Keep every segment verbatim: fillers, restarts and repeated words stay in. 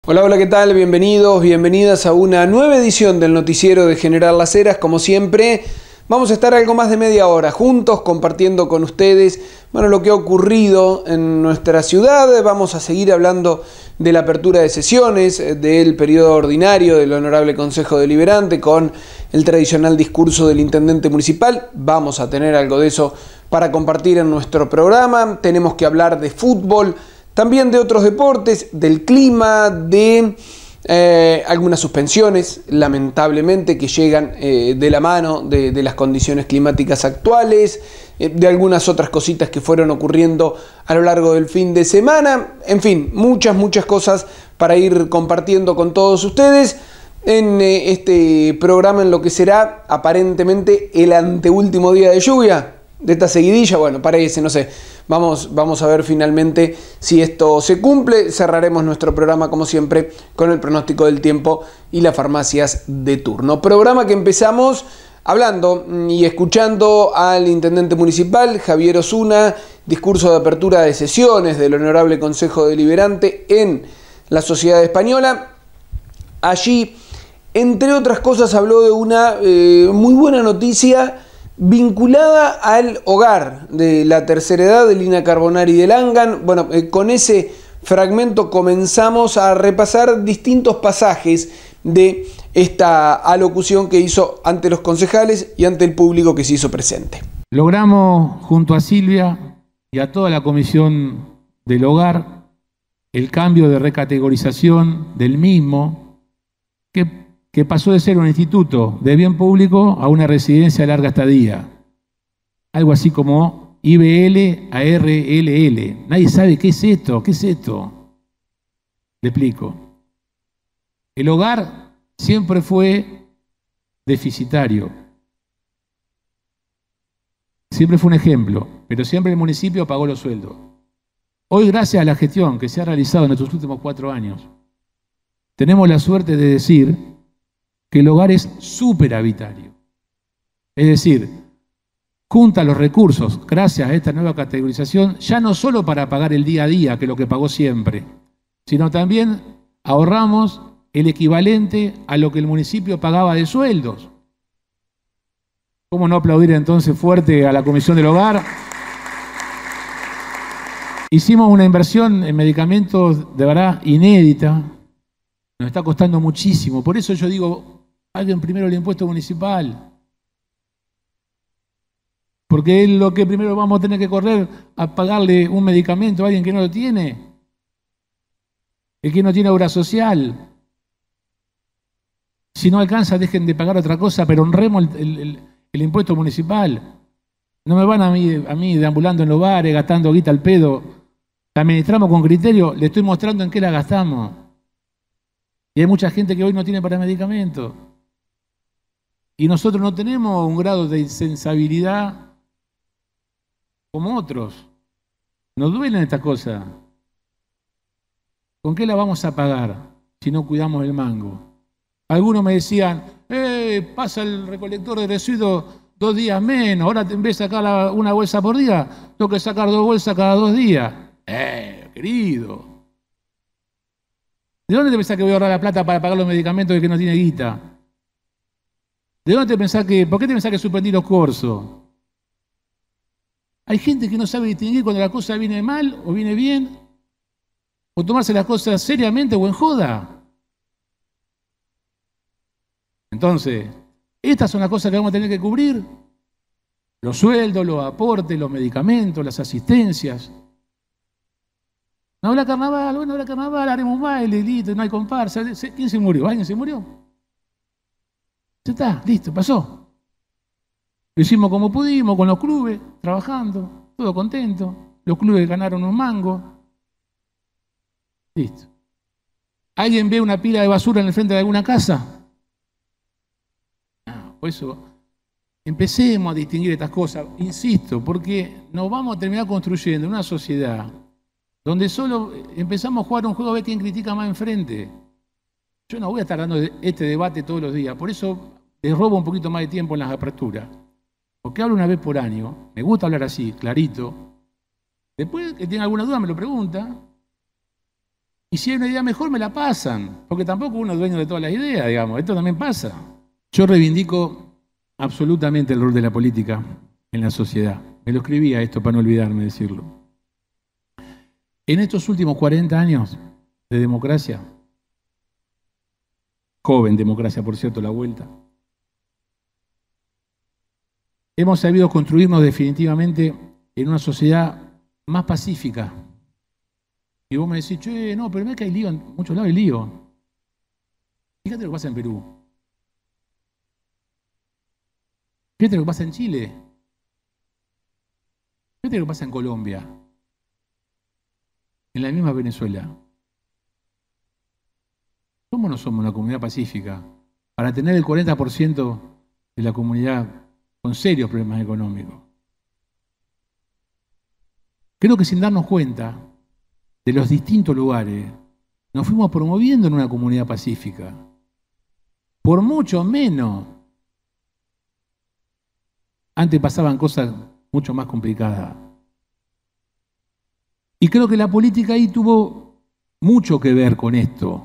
Hola, hola, ¿qué tal? Bienvenidos, bienvenidas a una nueva edición del noticiero de General Las Heras. Como siempre, vamos a estar algo más de media hora juntos compartiendo con ustedes, bueno, lo que ha ocurrido en nuestra ciudad. Vamos a seguir hablando de la apertura de sesiones, del periodo ordinario del Honorable Consejo Deliberante con el tradicional discurso del intendente municipal. Vamos a tener algo de eso para compartir en nuestro programa. Tenemos que hablar de fútbol, también de otros deportes, del clima, de eh, algunas suspensiones, lamentablemente, que llegan eh, de la mano de, de las condiciones climáticas actuales, eh, de algunas otras cositas que fueron ocurriendo a lo largo del fin de semana. En fin, muchas, muchas cosas para ir compartiendo con todos ustedes en eh, este programa, en lo que será aparentemente el anteúltimo día de lluvia de esta seguidilla. Bueno, parece, no sé. Vamos, vamos a ver finalmente si esto se cumple. Cerraremos nuestro programa, como siempre, con el pronóstico del tiempo y las farmacias de turno. Programa que empezamos hablando y escuchando al intendente municipal, Javier Osuna, discurso de apertura de sesiones del Honorable Consejo Deliberante en la Sociedad Española. Allí, entre otras cosas, habló de una eh, muy buena noticia vinculada al hogar de la tercera edad de Lina Carbonari de Langan. Bueno, eh, con ese fragmento comenzamos a repasar distintos pasajes de esta alocución que hizo ante los concejales y ante el público que se hizo presente. Logramos, junto a Silvia y a toda la comisión del hogar, el cambio de recategorización del mismo, que que pasó de ser un instituto de bien público a una residencia de larga estadía. Algo así como I B L a R L L. Nadie sabe qué es esto, qué es esto. Le explico. El hogar siempre fue deficitario. Siempre fue un ejemplo, pero siempre el municipio pagó los sueldos. Hoy, gracias a la gestión que se ha realizado en estos últimos cuatro años, tenemos la suerte de decir que el hogar es superhabitario. Es decir, junta los recursos, gracias a esta nueva categorización, ya no solo para pagar el día a día, que es lo que pagó siempre, sino también ahorramos el equivalente a lo que el municipio pagaba de sueldos. ¿Cómo no aplaudir entonces fuerte a la Comisión del Hogar? Hicimos una inversión en medicamentos de verdad inédita. Nos está costando muchísimo. Por eso yo digo, paguen primero el impuesto municipal. Porque es lo que primero vamos a tener que correr a pagarle un medicamento a alguien que no lo tiene. El que no tiene obra social. Si no alcanza, dejen de pagar otra cosa, pero honremos el, el, el, el impuesto municipal. No me van a mí, a mí deambulando en los bares, gastando guita al pedo. La administramos con criterio, le estoy mostrando en qué la gastamos. Y hay mucha gente que hoy no tiene para medicamentos. Y nosotros no tenemos un grado de insensibilidad como otros. Nos duelen estas cosas. ¿Con qué la vamos a pagar si no cuidamos el mango? Algunos me decían, eh, pasa el recolector de residuos dos días menos, ahora en vez de sacar una bolsa por día, tengo que sacar dos bolsas cada dos días. Eh, querido. ¿De dónde te pensás que voy a ahorrar la plata para pagar los medicamentos de que no tiene guita? ¿De dónde te pensás que, por qué te pensás que suspendí los cursos? Hay gente que no sabe distinguir cuando la cosa viene mal o viene bien, o tomarse las cosas seriamente o en joda. Entonces, estas son las cosas que vamos a tener que cubrir. Los sueldos, los aportes, los medicamentos, las asistencias. No habrá carnaval, bueno, habrá carnaval, haremos un baile, listo, no hay comparsa. ¿Quién se murió? ¿Alguien se murió? Ya está, listo, pasó. Lo hicimos como pudimos, con los clubes, trabajando, todo contento. Los clubes ganaron un mango. Listo. ¿Alguien ve una pila de basura en el frente de alguna casa? No, por eso empecemos a distinguir estas cosas, insisto, porque nos vamos a terminar construyendo una sociedad donde solo empezamos a jugar un juego a ver quién critica más enfrente. Yo no voy a estar dando este debate todos los días, por eso les robo un poquito más de tiempo en las aperturas. Porque hablo una vez por año, me gusta hablar así, clarito. Después, que tenga alguna duda, me lo pregunta. Y si hay una idea mejor, me la pasan, porque tampoco uno es dueño de todas las ideas, digamos, esto también pasa. Yo reivindico absolutamente el rol de la política en la sociedad. Me lo escribía esto para no olvidarme de decirlo. En estos últimos cuarenta años de democracia, joven democracia, por cierto, la vuelta, hemos sabido construirnos definitivamente en una sociedad más pacífica. Y vos me decís, che, no, pero no es que hay lío, en muchos lados hay lío. Fíjate lo que pasa en Perú. Fíjate lo que pasa en Chile. Fíjate lo que pasa en Colombia. En la misma Venezuela. ¿Cómo no somos una comunidad pacífica? Para tener el cuarenta por ciento de la comunidad con serios problemas económicos. Creo que sin darnos cuenta de los distintos lugares, nos fuimos promoviendo en una comunidad pacífica. Por mucho menos. Antes pasaban cosas mucho más complicadas. Y creo que la política ahí tuvo mucho que ver con esto.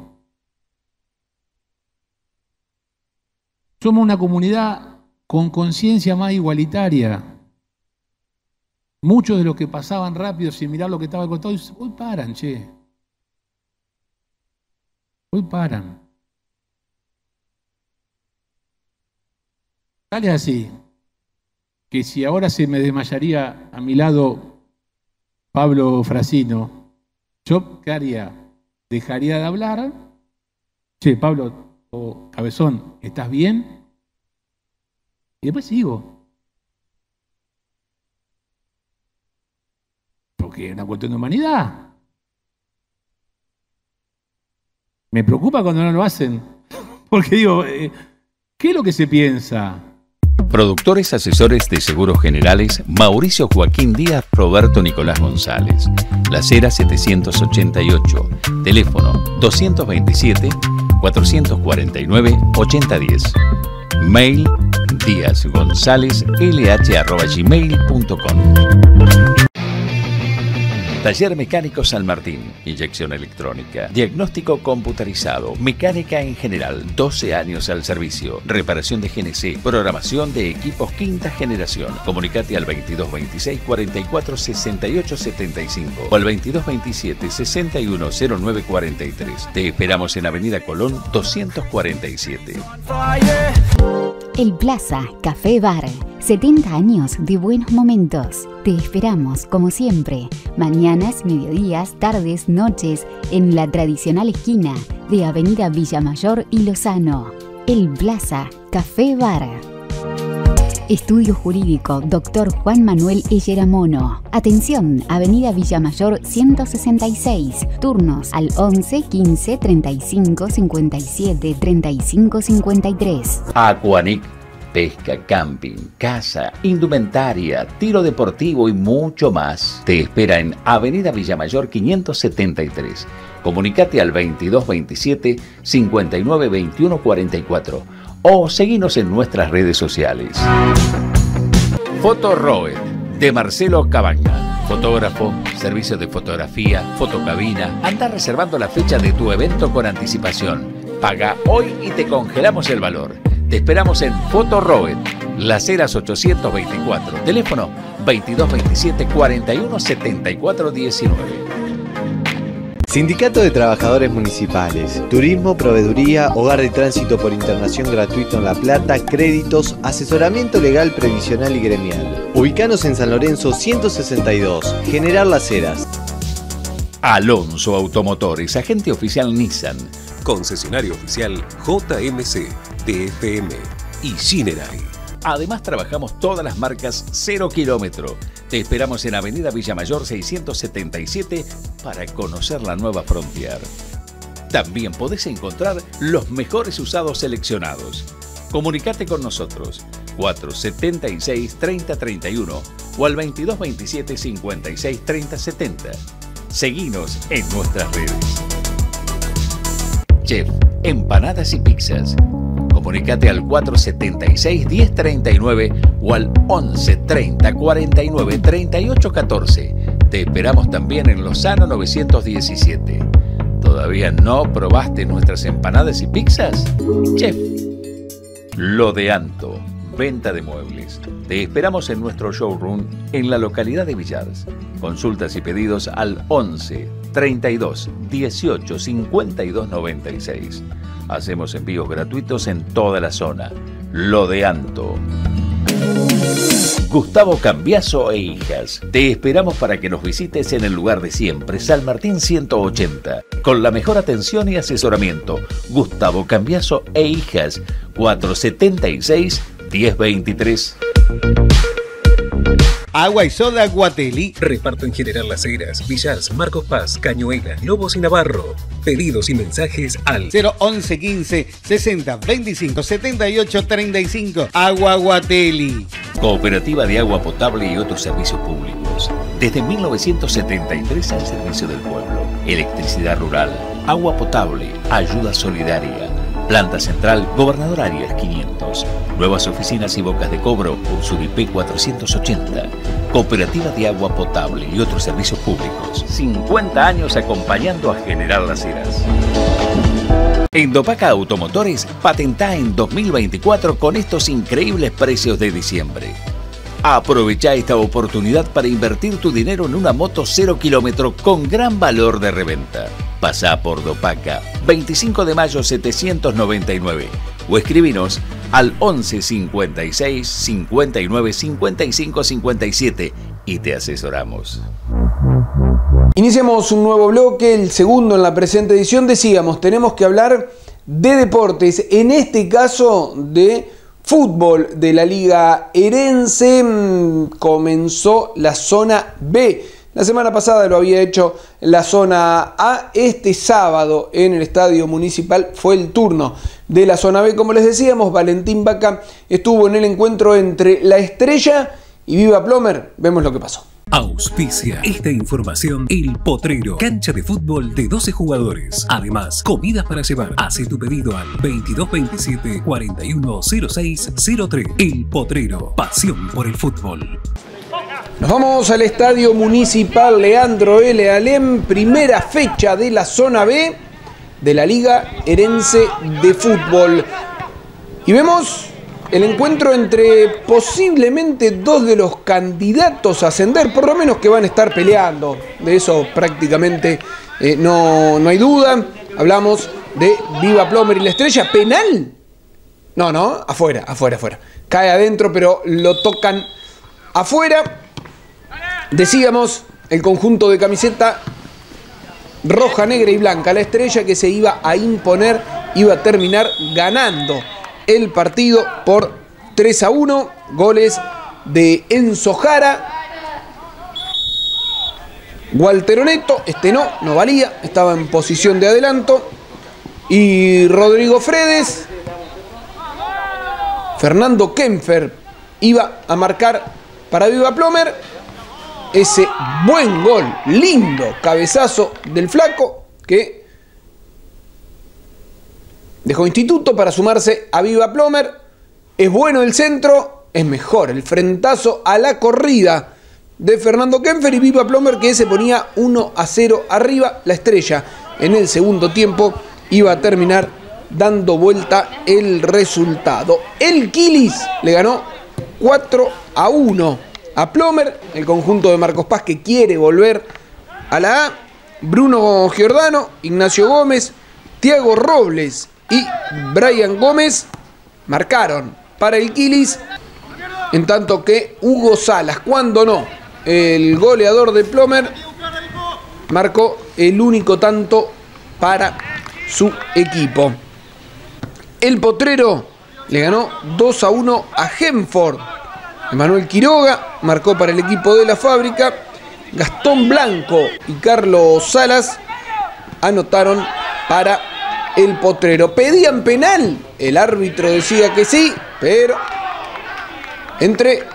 Somos una comunidad con conciencia más igualitaria. Muchos de los que pasaban rápido sin mirar lo que estaba al costado, hoy paran, che. Hoy paran. Tal es así, que si ahora se me desmayaría a mi lado Pablo Frasino, yo, ¿qué haría? Dejaría de hablar. Che, Pablo o Cabezón, ¿estás bien? Y después sigo. Porque es una cuestión de humanidad. Me preocupa cuando no lo hacen. Porque digo, eh, ¿qué es lo que se piensa? Productores asesores de seguros generales, Mauricio Joaquín Díaz, Roberto Nicolás González. Las Heras setecientos ochenta y ocho. Teléfono doscientos veintisiete, cuatrocientos cuarenta y nueve, ochenta diez. Mail díazgonzalezlh arroba gmail punto com. Taller Mecánico San Martín, inyección electrónica, diagnóstico computarizado, mecánica en general, doce años al servicio, reparación de G N C, programación de equipos quinta generación. Comunicate al veintidós veintiséis, cuarenta y cuatro, sesenta y ocho setenta y cinco o al veintidós veintisiete, sesenta y uno, cero nueve cuarenta y tres. Te esperamos en Avenida Colón doscientos cuarenta y siete. El Plaza Café Bar, setenta años de buenos momentos. Te esperamos, como siempre, mañanas, mediodías, tardes, noches, en la tradicional esquina de Avenida Villamayor y Lozano. El Plaza Café Bar. Estudio Jurídico, doctor Juan Manuel Elleramono. Atención, Avenida Villamayor ciento sesenta y seis. Turnos al once, quince, treinta y cinco, cincuenta y siete, treinta y cinco, cincuenta y tres. Aquanic, pesca, camping, casa, indumentaria, tiro deportivo y mucho más. Te espera en Avenida Villamayor quinientos setenta y tres. Comunicate al veintidós veintisiete, cincuenta y nueve, veintiuno cuarenta y cuatro o seguinos en nuestras redes sociales. Foto Roed, de Marcelo Cabaña. Fotógrafo, servicio de fotografía, fotocabina. Anda reservando la fecha de tu evento con anticipación. Paga hoy y te congelamos el valor. Te esperamos en Foto Roed, Las Heras ochocientos veinticuatro. Teléfono veintidós veintisiete, cuarenta y uno, setenta y cuatro diecinueve. Sindicato de Trabajadores Municipales, Turismo, Proveeduría, Hogar de Tránsito por Internación gratuito en La Plata, créditos, asesoramiento legal, previsional y gremial. Ubicanos en San Lorenzo ciento sesenta y dos, General Las Heras. Alonso Automotores, agente oficial Nissan. Concesionario oficial J M C, T F M y Shinerai. Además trabajamos todas las marcas cero kilómetro. Te esperamos en Avenida Villamayor seiscientos setenta y siete para conocer la nueva Frontier. También podés encontrar los mejores usados seleccionados. Comunicate con nosotros cuatrocientos setenta y seis, treinta treinta y uno o al veintidós veintisiete, cincuenta y seis, treinta setenta. Seguinos en nuestras redes. Chef, empanadas y pizzas. Comunicate al cuatrocientos setenta y seis, diez treinta y nueve o al once, treinta, cuarenta y nueve, treinta y ocho catorce. Te esperamos también en Lozano novecientos diecisiete. Todavía ¿Todavía no probaste nuestras empanadas y pizzas? Chef. Lo de Anto, venta de muebles. Te esperamos en nuestro showroom en la localidad de Villars. Consultas y pedidos al once, treinta y dos, dieciocho, cincuenta y dos, noventa y seis. Hacemos envíos gratuitos en toda la zona. Lo de Anto. Gustavo Cambiaso e Hijas. Te esperamos para que nos visites en el lugar de siempre, San Martín ciento ochenta, con la mejor atención y asesoramiento. Gustavo Cambiaso e Hijas, cuatrocientos setenta y seis, diez veintitrés. Agua y soda Guateli. Reparto en General Las Heras, Villars, Marcos Paz, Cañuelas, Lobos y Navarro. Pedidos y mensajes al cero once quince sesenta veinticinco setenta y ocho treinta y cinco. Agua Guateli. Cooperativa de Agua Potable y otros servicios públicos. Desde mil novecientos setenta y tres al servicio del pueblo. Electricidad rural, agua potable, ayuda solidaria. Planta Central, Gobernador Arias quinientos. Nuevas oficinas y bocas de cobro, Ursudipé cuatrocientos ochenta. Cooperativa de Agua Potable y otros servicios públicos. cincuenta años acompañando a General Las Heras. En Dopaca Automotores, patentá en dos mil veinticuatro con estos increíbles precios de diciembre. Aprovecha esta oportunidad para invertir tu dinero en una moto cero kilómetro con gran valor de reventa. Pasá por Dopaca, veinticinco de mayo setecientos noventa y nueve, o escribinos al once cincuenta y seis cincuenta y nueve cincuenta y cinco cincuenta y siete y te asesoramos. Iniciamos un nuevo bloque, el segundo en la presente edición. Decíamos, tenemos que hablar de deportes, en este caso de fútbol de la Liga Herense. Comenzó la zona B. La semana pasada lo había hecho la zona A. Este sábado en el Estadio Municipal fue el turno de la zona B. Como les decíamos, Valentín Vaca estuvo en el encuentro entre La Estrella y Viva Plomer. Vemos lo que pasó. Auspicia esta información El Potrero, cancha de fútbol de doce jugadores. Además, comidas para llevar. Hace tu pedido al veintidós veintisiete cuarenta y uno cero seis cero tres. El Potrero, pasión por el fútbol. Nos vamos al Estadio Municipal Leandro L. Alem, primera fecha de la zona B de la Liga Herense de Fútbol. Y vemos el encuentro entre posiblemente dos de los candidatos a ascender, por lo menos que van a estar peleando. De eso prácticamente eh, no, no hay duda. Hablamos de Viva Plomer y La Estrella. ¿Penal? No, no, afuera, afuera, afuera. Cae adentro, pero lo tocan afuera. Decíamos, el conjunto de camiseta roja, negra y blanca, La Estrella, que se iba a imponer, iba a terminar ganando el partido por tres a uno, goles de Enzo Jara, Walter Neto, este no, no valía, estaba en posición de adelanto, y Rodrigo Fredes. Fernando Kempfer iba a marcar para Viva Plomer. Ese buen gol, lindo cabezazo del flaco que dejó Instituto para sumarse a Viva Plomer. Es bueno el centro, es mejor el frentazo a la corrida de Fernando Kempfer y Viva Plomer, que se ponía uno a cero arriba. La Estrella en el segundo tiempo iba a terminar dando vuelta el resultado. El Quilis le ganó cuatro a uno a Plomer, el conjunto de Marcos Paz, que quiere volver a la A. Bruno Giordano, Ignacio Gómez, Tiago Robles y Brian Gómez marcaron para el Quilis, en tanto que Hugo Salas, cuando no, el goleador de Plomer, marcó el único tanto para su equipo. El Potrero le ganó dos a uno a Henford. Emanuel Quiroga marcó para el equipo de la Fábrica. Gastón Blanco y Carlos Salas anotaron para el Potrero. Pedían penal. El árbitro decía que sí, pero entre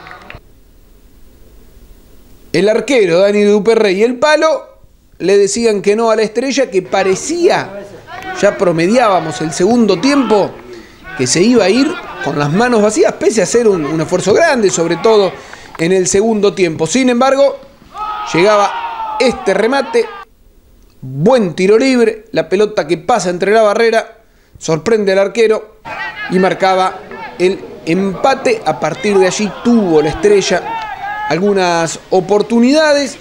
el arquero Dani Duperrey y el palo le decían que no a La Estrella, que parecía, ya promediábamos el segundo tiempo, que se iba a ir con las manos vacías, pese a hacer un, un esfuerzo grande, sobre todo en el segundo tiempo. Sin embargo, llegaba este remate Buen tiro libre, la pelota que pasa entre la barrera, sorprende al arquero y marcaba el empate. A partir de allí tuvo la Estrella algunas oportunidades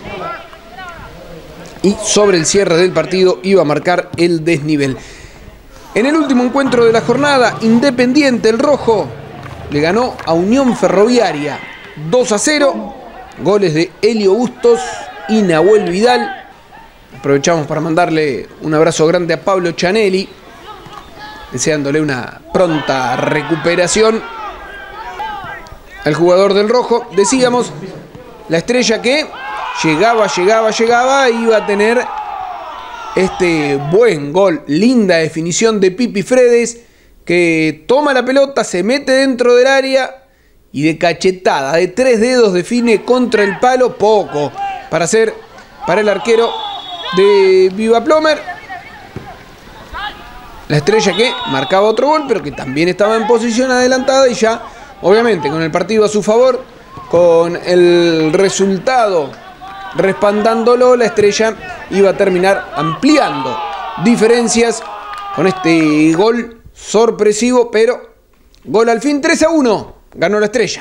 y sobre el cierre del partido iba a marcar el desnivel. En el último encuentro de la jornada, Independiente, el rojo, le ganó a Unión Ferroviaria dos a cero. Goles de Elio Bustos y Nahuel Vidal. Aprovechamos para mandarle un abrazo grande a Pablo Chanelli, deseándole una pronta recuperación al jugador del rojo. Decíamos, la Estrella que llegaba, llegaba, llegaba, iba a tener este buen gol, linda definición de Pipi Fredes, que toma la pelota, se mete dentro del área y de cachetada, de tres dedos, define contra el palo. Poco para hacer para el arquero de Viva Plomer. La Estrella que marcaba otro gol, pero que también estaba en posición adelantada y ya, obviamente, con el partido a su favor, con el resultado respaldándolo, la Estrella iba a terminar ampliando diferencias con este gol sorpresivo, pero gol al fin. Tres a uno, ganó la Estrella.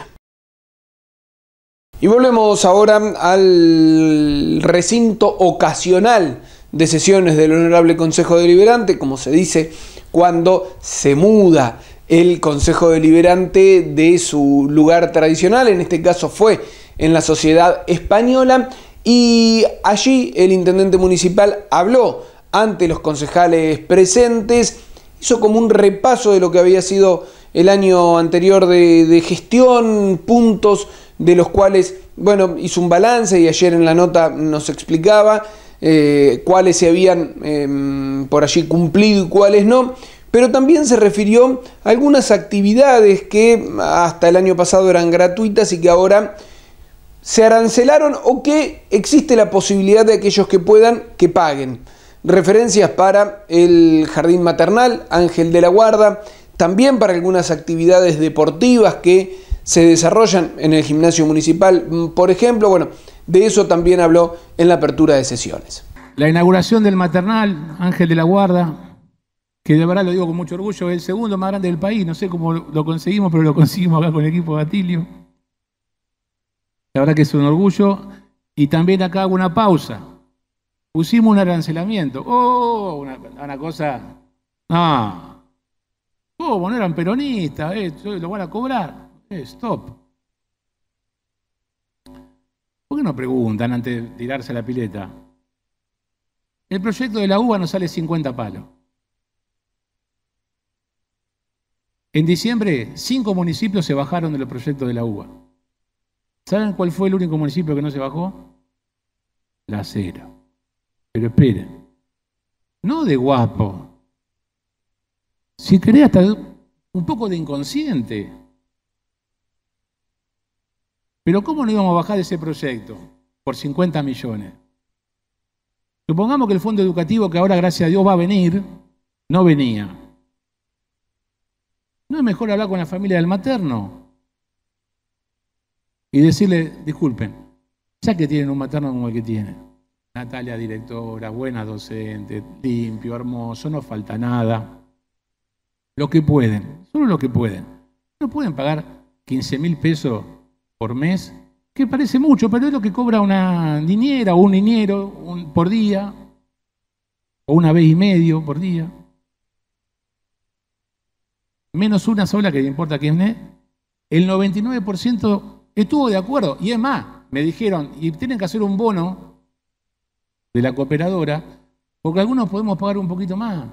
Y volvemos ahora al recinto ocasional de sesiones del Honorable Consejo Deliberante, como se dice cuando se muda el Consejo Deliberante de su lugar tradicional. En este caso fue en la Sociedad Española, y allí el intendente municipal habló ante los concejales presentes, hizo como un repaso de lo que había sido el año anterior de, de gestión, puntos de los cuales, bueno, hizo un balance, y ayer en la nota nos explicaba eh, cuáles se habían eh, por allí cumplido y cuáles no, pero también se refirió a algunas actividades que hasta el año pasado eran gratuitas y que ahora se arancelaron, o que existe la posibilidad de aquellos que puedan que paguen. Referencias para el jardín maternal Ángel de la Guarda, también para algunas actividades deportivas que se desarrollan en el gimnasio municipal, por ejemplo. Bueno, de eso también habló en la apertura de sesiones. La inauguración del maternal Ángel de la Guarda, que de verdad lo digo con mucho orgullo, es el segundo más grande del país. No sé cómo lo conseguimos, pero lo conseguimos acá con el equipo de Atilio. La verdad que es un orgullo. Y también acá hago una pausa. Pusimos un arancelamiento. ¡Oh! Una, una cosa... No. ¿Cómo? No eran peronistas. Eh, lo van a cobrar. Eh, stop. ¿Por qué no preguntan antes de tirarse a la pileta? El proyecto de la U B A nos sale cincuenta palos. En diciembre, cinco municipios se bajaron de los proyectos de la U B A. ¿Saben cuál fue el único municipio que no se bajó? La Cera. Pero esperen, no de guapo, si querés hasta un poco de inconsciente. Pero ¿cómo no íbamos a bajar ese proyecto por cincuenta millones? Supongamos que el fondo educativo, que ahora gracias a Dios va a venir, no venía. ¿No es mejor hablar con la familia del materno y decirle, disculpen, ya que tienen un materno como el que tienen? Natalia, directora, buena docente, limpio, hermoso, no falta nada. Lo que pueden, solo lo que pueden. No pueden pagar quince mil pesos por mes, que parece mucho, pero es lo que cobra una niñera o un niñero un, por día, o una vez y medio por día. Menos una sola, que le importa quién es. El noventa y nueve por ciento estuvo de acuerdo, y es más, me dijeron, y tienen que hacer un bono de la cooperadora, porque algunos podemos pagar un poquito más.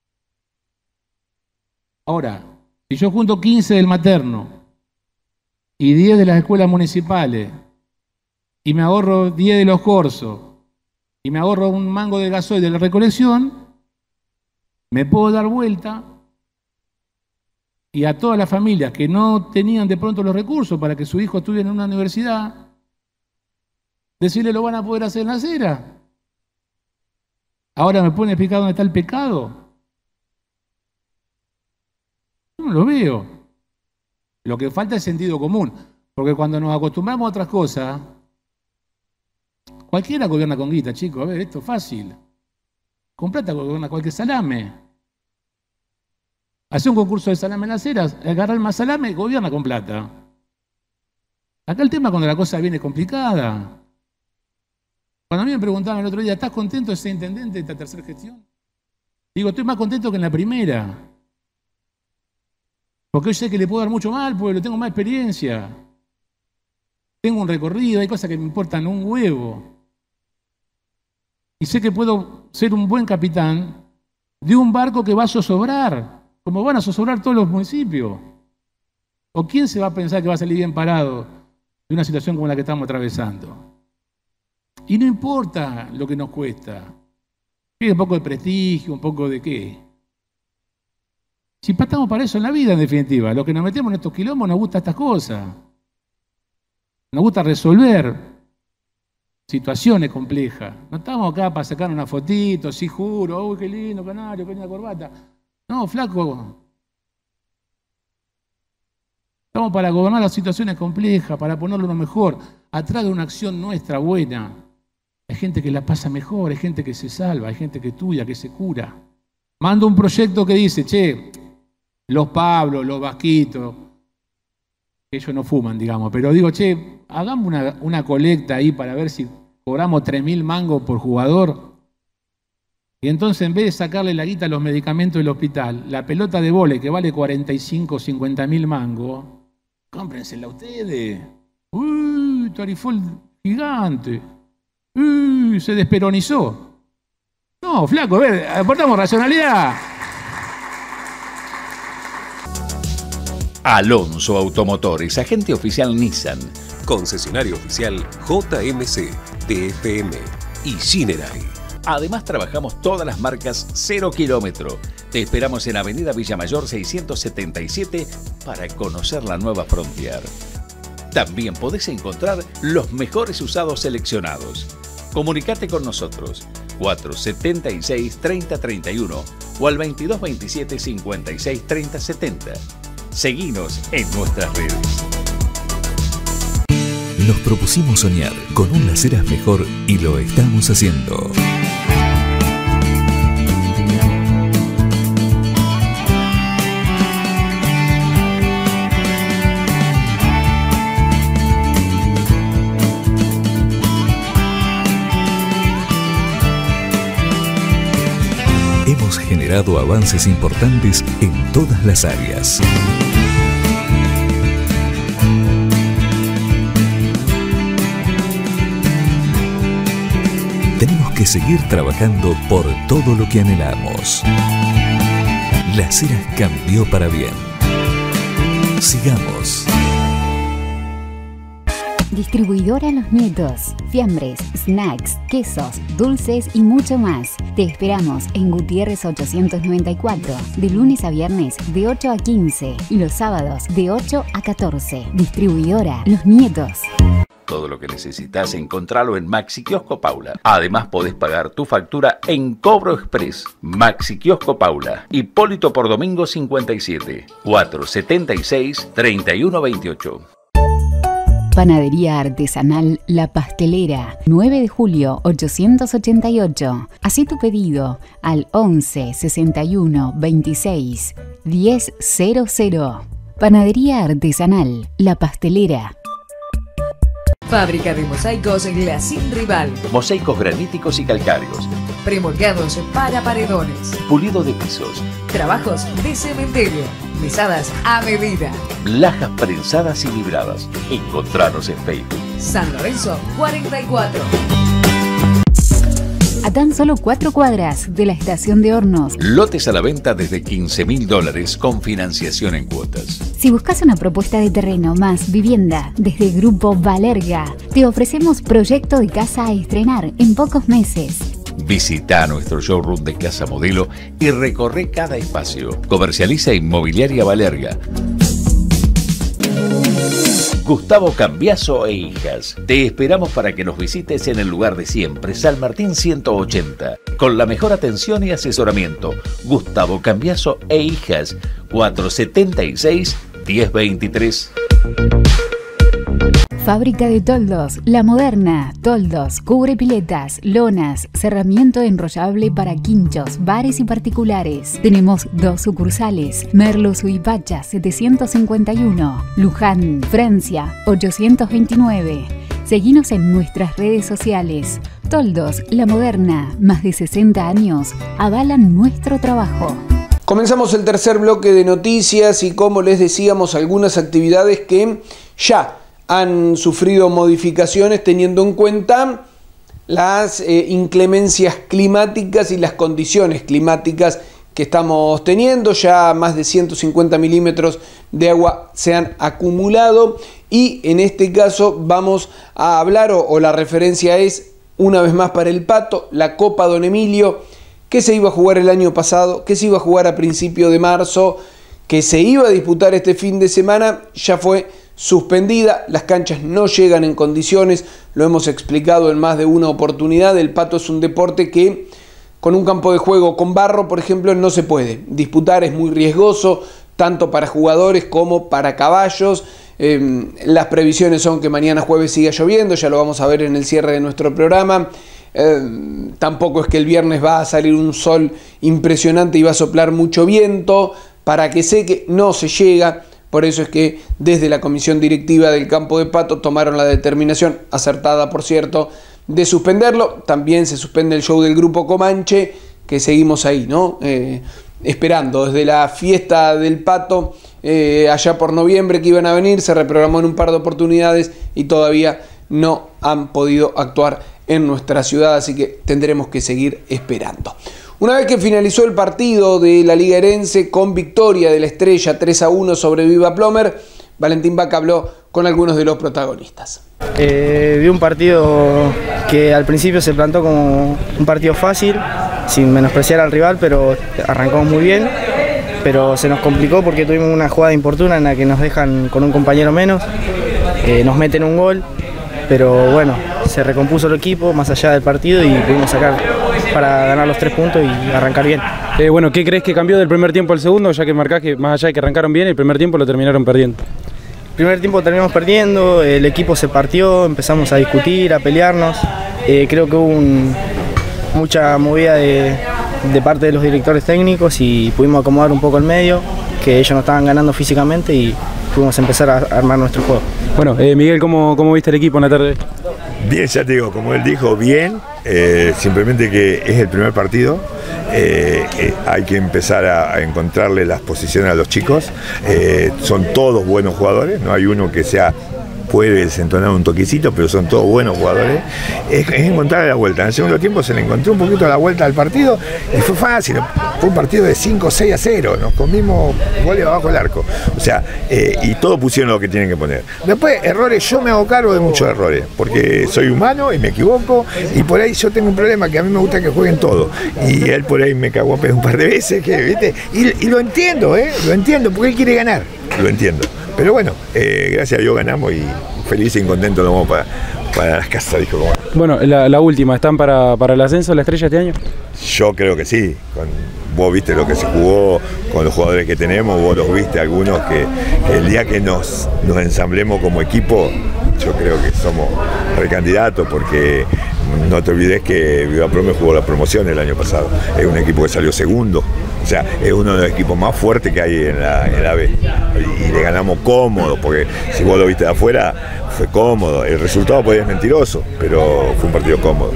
Ahora, si yo junto quince del materno y diez de las escuelas municipales, y me ahorro diez de los cursos, y me ahorro un mango de gasoil de la recolección, me puedo dar vuelta, y a todas las familias que no tenían de pronto los recursos para que su hijo estuviera en una universidad, decirle, lo van a poder hacer en la acera. Ahora me pueden explicar dónde está el pecado. Yo no lo veo. Lo que falta es sentido común, porque cuando nos acostumbramos a otras cosas, cualquiera gobierna con guita, chicos. A ver, esto es fácil. Con plata gobierna cualquier salame. Hace un concurso de salame en las eras, agarra el más salame, gobierna con plata. Acá el tema es cuando la cosa viene complicada. Cuando a mí me preguntaban el otro día, ¿estás contento de ser intendente de esta tercera gestión? Digo, estoy más contento que en la primera. Porque yo sé que le puedo dar mucho más al pueblo, tengo más experiencia. Tengo un recorrido, hay cosas que me importan un huevo. Y sé que puedo ser un buen capitán de un barco que va a zozobrar, como van a zozobrar todos los municipios. ¿O quién se va a pensar que va a salir bien parado de una situación como la que estamos atravesando? Y no importa lo que nos cuesta. Pide un poco de prestigio, un poco de qué. Si estamos para eso en la vida, en definitiva. Los que nos metemos en estos quilombos nos gusta estas cosas. Nos gusta resolver situaciones complejas. No estamos acá para sacar una fotito, sí juro, uy, qué lindo, canario, qué linda corbata. No, flaco. Estamos para gobernar las situaciones complejas, para ponerlo lo mejor. Atrás de una acción nuestra buena. Hay gente que la pasa mejor, hay gente que se salva, hay gente que estudia, que se cura. Mando un proyecto que dice, che, los Pablos, los Vasquitos, ellos no fuman, digamos, pero digo, che, hagamos una, una colecta ahí para ver si cobramos tres mil mangos por jugador. Y entonces, en vez de sacarle la guita a los medicamentos del hospital, la pelota de vóley que vale cuarenta y cinco o cincuenta mil mangos, cómprensela ustedes. Uy, tarifol gigante. Uy, se desperonizó. No, flaco, a ver, aportamos racionalidad. Alonso Automotores, agente oficial Nissan. Concesionario oficial J M C, T F M y Shinerai. Además trabajamos todas las marcas cero kilómetro. Te esperamos en Avenida Villamayor seiscientos setenta y siete para conocer la nueva Frontier. También podés encontrar los mejores usados seleccionados. Comunicate con nosotros cuatro setenta y seis, treinta, treinta y uno o al veintidós veintisiete, cincuenta y seis, treinta, setenta. Seguinos en nuestras redes. Nos propusimos soñar con un Las Heras mejor y lo estamos haciendo. Hemos generado avances importantes en todas las áreas. Tenemos que seguir trabajando por todo lo que anhelamos. Las Heras cambió para bien. Sigamos. Distribuidora Los Nietos. Fiambres, snacks, quesos, dulces y mucho más. Te esperamos en Gutiérrez ochocientos noventa y cuatro, de lunes a viernes de ocho a quince y los sábados de ocho a catorce. Distribuidora Los Nietos. Todo lo que necesitas encontralo en Maxi Kiosco Paula. Además podés pagar tu factura en Cobro Express. Maxi Kiosco Paula. Hipólito por Domingo cincuenta y siete, cuatrocientos setenta y seis, treinta y uno veintiocho. Panadería Artesanal La Pastelera, nueve de julio ochocientos ochenta y ocho. Hacé tu pedido al once, sesenta y uno, veintiséis, diez cero cero. Panadería Artesanal La Pastelera. Fábrica de mosaicos Glacín Rival. Mosaicos graníticos y calcáreos. Premoldeados para paredones. Pulido de pisos. Trabajos de cementerio. Mesadas a medida. Lajas prensadas y libradas. Encontranos en Facebook. San Lorenzo cuarenta y cuatro. A tan solo cuatro cuadras de la estación de Hornos. Lotes a la venta desde quince mil dólares con financiación en cuotas. Si buscas una propuesta de terreno más vivienda desde Grupo Valerga, te ofrecemos proyecto de casa a estrenar en pocos meses. Visita nuestro showroom de Casa Modelo y recorre cada espacio. Comercializa Inmobiliaria Valerga. Gustavo Cambiaso e Hijas. Te esperamos para que nos visites en el lugar de siempre, San Martín ciento ochenta, con la mejor atención y asesoramiento. Gustavo Cambiaso e Hijas, cuatrocientos setenta y seis, diez veintitrés. Fábrica de toldos, La Moderna, toldos, cubre piletas, lonas, cerramiento enrollable para quinchos, bares y particulares. Tenemos dos sucursales, Merlo Suipacha setecientos cincuenta y uno, Luján, Francia ochocientos veintinueve. Seguinos en nuestras redes sociales. Toldos, La Moderna, más de sesenta años, avalan nuestro trabajo. Comenzamos el tercer bloque de noticias y, como les decíamos, algunas actividades que ya han sufrido modificaciones teniendo en cuenta las eh, inclemencias climáticas y las condiciones climáticas que estamos teniendo. Ya más de ciento cincuenta milímetros de agua se han acumulado y en este caso vamos a hablar, o, o la referencia es una vez más para el Pato, la Copa Don Emilio, que se iba a jugar el año pasado, que se iba a jugar a principio de marzo, que se iba a disputar este fin de semana, ya fue suspendida. Las canchas no llegan en condiciones, lo hemos explicado en más de una oportunidad. El pato es un deporte que con un campo de juego con barro, por ejemplo, no se puede disputar, es muy riesgoso, tanto para jugadores como para caballos. Eh, las previsiones son que mañana jueves siga lloviendo, ya lo vamos a ver en el cierre de nuestro programa. Eh, tampoco es que el viernes va a salir un sol impresionante y va a soplar mucho viento para que seque, no se llega. Por eso es que desde la comisión directiva del campo de Pato tomaron la determinación, acertada por cierto, de suspenderlo. También se suspende el show del grupo Comanche, que seguimos ahí, ¿no? Eh, esperando. Desde la fiesta del Pato, eh, allá por noviembre que iban a venir, se reprogramó en un par de oportunidades y todavía no han podido actuar en nuestra ciudad, así que tendremos que seguir esperando. Una vez que finalizó el partido de la Liga Herense con victoria de la Estrella tres a uno sobre Viva Plomer, Valentín Vaca habló con algunos de los protagonistas. Eh, vi un partido que al principio se plantó como un partido fácil, sin menospreciar al rival, pero arrancamos muy bien, pero se nos complicó porque tuvimos una jugada importuna en la que nos dejan con un compañero menos, eh, nos meten un gol, pero bueno, se recompuso el equipo más allá del partido y pudimos sacar para ganar los tres puntos y arrancar bien. Eh, bueno, ¿qué crees que cambió del primer tiempo al segundo? Ya que marcás que más allá de que arrancaron bien, el primer tiempo lo terminaron perdiendo. El primer tiempo terminamos perdiendo, el equipo se partió, empezamos a discutir, a pelearnos. Eh, creo que hubo un, mucha movida de, de parte de los directores técnicos y pudimos acomodar un poco el medio, que ellos no estaban ganando físicamente y pudimos empezar a armar nuestro juego. Bueno, eh, Miguel, ¿cómo, ¿cómo viste el equipo en la tarde? Bien, ya te digo, como él dijo, bien, eh, simplemente que es el primer partido, eh, eh, hay que empezar a, a encontrarle las posiciones a los chicos, eh, son todos buenos jugadores, no hay uno que sea... puede desentonar un toquecito, pero son todos buenos jugadores. Es, es encontrarle la vuelta. En el segundo tiempo se le encontró un poquito la vuelta al partido y fue fácil. Fue un partido de cinco seis a cero. Nos comimos goles abajo del arco. O sea, eh, y todos pusieron lo que tienen que poner. Después, errores, yo me hago cargo de muchos errores, porque soy humano y me equivoco, y por ahí yo tengo un problema que a mí me gusta que jueguen todos. Y él por ahí me cagó a pedo un par de veces, que, ¿viste? Y, y lo entiendo, ¿eh? Lo entiendo, porque él quiere ganar. Lo entiendo. Pero bueno, eh, gracias a Dios ganamos y felices y contentos nos vamos para, para las casas, dijo como. Bueno, la, la última, ¿están para, para el ascenso la Estrella este año? Yo creo que sí. Con, vos viste lo que se jugó con los jugadores que tenemos, vos los viste algunos que, que el día que nos, nos ensamblemos como equipo, yo creo que somos recandidatos, porque no te olvides que Viva Plomer jugó la promoción el año pasado. Es un equipo que salió segundo. O sea, es uno de los equipos más fuertes que hay en la, en la B. Y, y le ganamos cómodo, porque si vos lo viste de afuera, fue cómodo. El resultado podía ser mentiroso, pero fue un partido cómodo.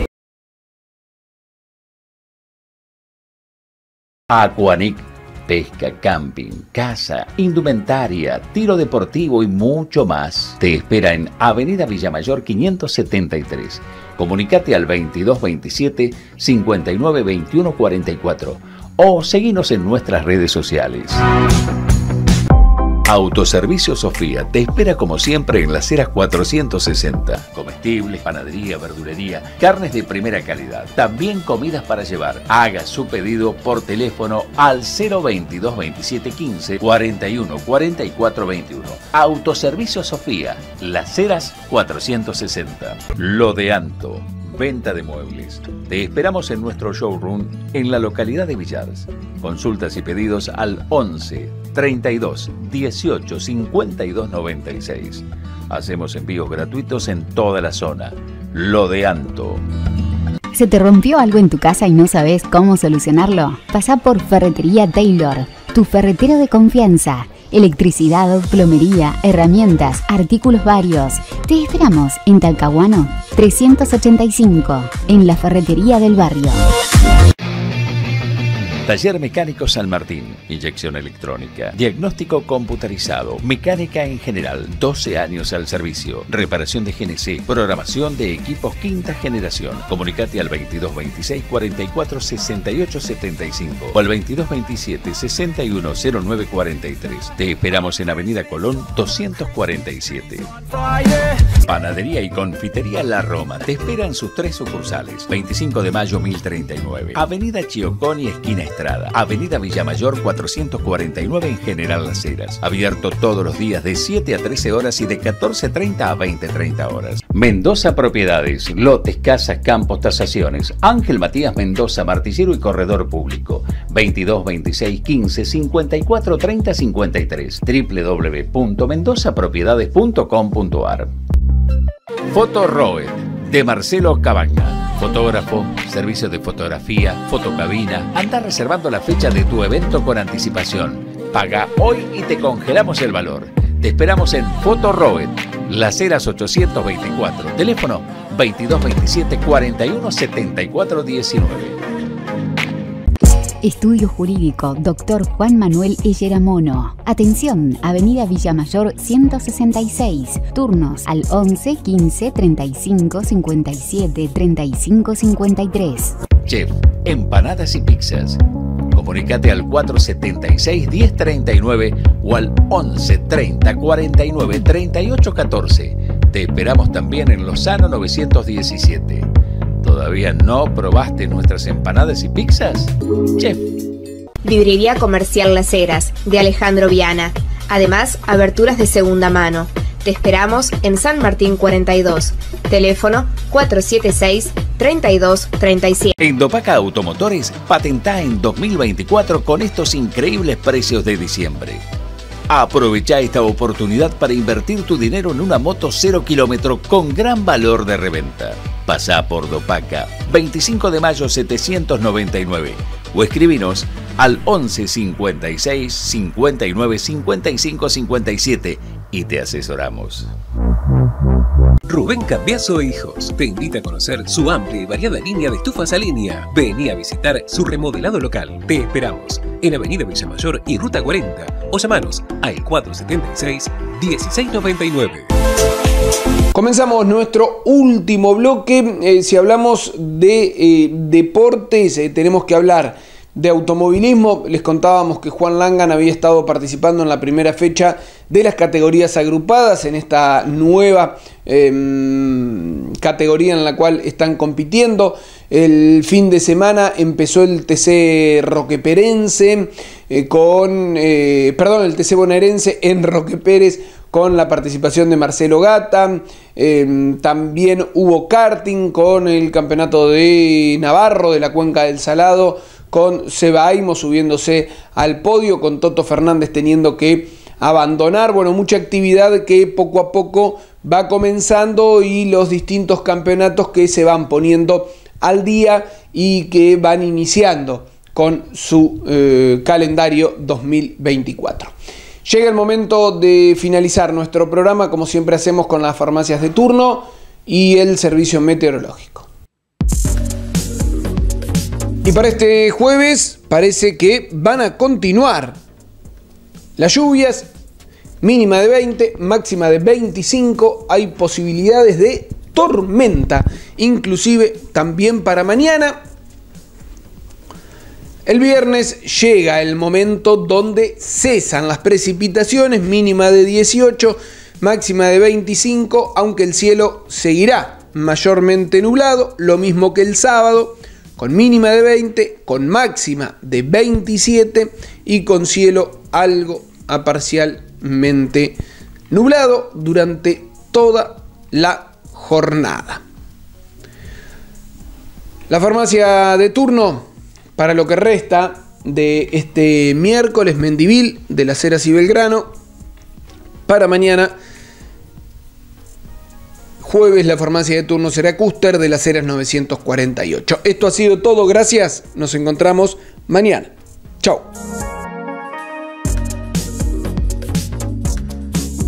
Aquanic, pesca, camping, casa, indumentaria, tiro deportivo y mucho más. Te espera en Avenida Villamayor quinientos setenta y tres. Comunicate al veintidós veintisiete, cincuenta y nueve veintiuno cuarenta y cuatro o seguinos en nuestras redes sociales. Autoservicio Sofía te espera como siempre en Las Heras cuatrocientos sesenta. Comestibles, panadería, verdulería, carnes de primera calidad. También comidas para llevar. Haga su pedido por teléfono al cero veintidós veintisiete quince cuarenta y uno cuarenta y cuatro veintiuno. Autoservicio Sofía, Las Heras cuatrocientos sesenta. Lo de Anto. venta de muebles. Te esperamos en nuestro showroom en la localidad de Villars. Consultas y pedidos al once, treinta y dos, dieciocho, cincuenta y dos, noventa y seis. Hacemos envíos gratuitos en toda la zona. Lo de Anto. ¿Se te rompió algo en tu casa y no sabes cómo solucionarlo? Pasá por Ferretería Taylor, tu ferretero de confianza. Electricidad, plomería, herramientas, artículos varios. Te esperamos en Talcahuano trescientos ochenta y cinco, en la ferretería del barrio. Taller Mecánico San Martín, inyección electrónica, diagnóstico computarizado, mecánica en general, doce años al servicio, reparación de G N C, programación de equipos quinta generación. Comunicate al veintidós veintiséis, cuarenta y cuatro, sesenta y ocho setenta y cinco o al veintidós veintisiete, sesenta y uno, cero nueve cuarenta y tres. Te esperamos en Avenida Colón doscientos cuarenta y siete. Panadería y Confitería La Roma te espera en sus tres sucursales. veinticinco de mayo mil treinta y nueve, Avenida Chioconi, esquina Estrada, Avenida Villamayor cuatrocientos cuarenta y nueve en General Las Heras. Abierto todos los días de siete a trece horas y de catorce treinta a veinte treinta horas. Mendoza Propiedades, lotes, casas, campos, tasaciones. Ángel Matías Mendoza, martillero y corredor público. veintidós veintiséis quince cincuenta y cuatro treinta cincuenta y tres. doble u doble u doble u punto mendoza propiedades punto com punto ar. Foto Roet, de Marcelo Cabaña. Fotógrafo, servicio de fotografía, fotocabina. Anda reservando la fecha de tu evento con anticipación. Paga hoy y te congelamos el valor. Te esperamos en Foto Roet, Las Heras ochocientos veinticuatro. Teléfono veintidós veintisiete, cuarenta y uno, setenta y cuatro diecinueve. Estudio Jurídico, doctor Juan Manuel Elleramono. Atención, Avenida Villamayor ciento sesenta y seis. Turnos al once, quince, treinta y cinco, cincuenta y siete, treinta y cinco, cincuenta y tres. Chef, empanadas y pizzas. Comunicate al cuatrocientos setenta y seis, diez treinta y nueve o al once, treinta, cuarenta y nueve, treinta y ocho catorce. Te esperamos también en Lozano novecientos diecisiete. ¿Todavía no probaste nuestras empanadas y pizzas? Chef. Librería Comercial Las Heras, de Alejandro Viana. Además, aberturas de segunda mano. Te esperamos en San Martín cuarenta y dos. Teléfono cuatrocientos setenta y seis, treinta y dos, treinta y siete. En Dopaca Automotores, patentá en dos mil veinticuatro con estos increíbles precios de diciembre. Aprovecha esta oportunidad para invertir tu dinero en una moto cero kilómetro con gran valor de reventa. Pasá por Dopaca, veinticinco de mayo setecientos noventa y nueve o escribinos al once, cincuenta y seis, cincuenta y nueve, cincuenta y cinco, cincuenta y siete y te asesoramos. Rubén Cambiaso e Hijos te invita a conocer su amplia y variada línea de estufas a línea. Vení a visitar su remodelado local. Te esperamos en Avenida Villamayor y Ruta cuarenta o llamanos al cuatrocientos setenta y seis, dieciséis noventa y nueve. Comenzamos nuestro último bloque. Eh, si hablamos de eh, deportes, eh, tenemos que hablar de automovilismo. Les contábamos que Juan Langan había estado participando en la primera fecha de las categorías agrupadas, en esta nueva eh, categoría en la cual están compitiendo. El fin de semana empezó el T C Roqueperense eh, con, eh, perdón, el T C bonaerense en Roque Pérez, con la participación de Marcelo Gata. Eh, también hubo karting con el campeonato de Navarro de la Cuenca del Salado, con Seba Aimo subiéndose al podio, con Toto Fernández teniendo que abandonar. Bueno, mucha actividad que poco a poco va comenzando y los distintos campeonatos que se van poniendo al día y que van iniciando con su eh, calendario dos mil veinticuatro. Llega el momento de finalizar nuestro programa, como siempre hacemos, con las farmacias de turno y el servicio meteorológico. Y para este jueves parece que van a continuar las lluvias, mínima de veinte, máxima de veinticinco, hay posibilidades de tormenta, inclusive también para mañana. El viernes llega el momento donde cesan las precipitaciones, mínima de dieciocho, máxima de veinticinco, aunque el cielo seguirá mayormente nublado, lo mismo que el sábado, con mínima de veinte, con máxima de veintisiete y con cielo algo a parcialmente nublado durante toda la jornada. La farmacia de turno para lo que resta de este miércoles, Mendivil, de Las Heras y Belgrano. Para mañana, jueves, la farmacia de turno será Custer, de Las Heras novecientos cuarenta y ocho. Esto ha sido todo, gracias. Nos encontramos mañana. Chao.